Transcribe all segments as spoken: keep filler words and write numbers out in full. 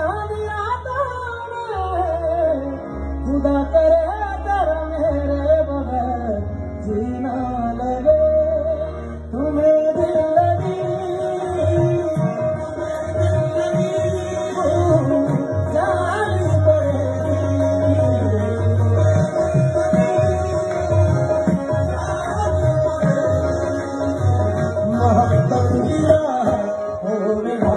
दिया खुदा करे कर मेरे बगैर जीना लगे तुम्हें दिल लगी जानी पड़ेगी मोहब्बत दिया हो मेरा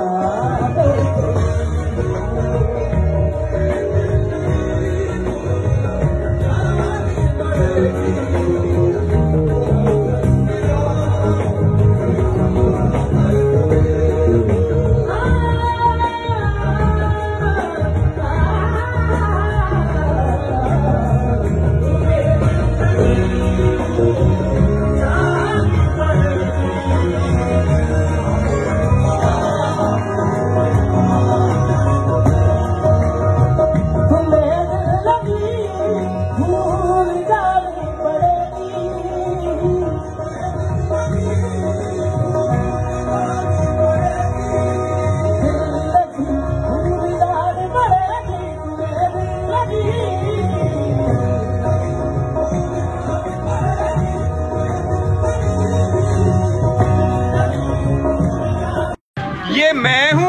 ये मैं हूँ।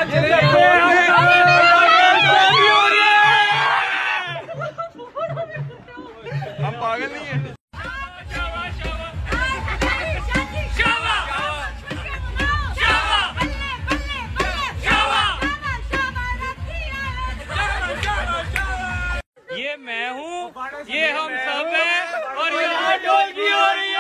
हम पागल नहीं है। ये मैं हूँ, ये हम सब हैं और यहाँ ढोलकी हो रही है।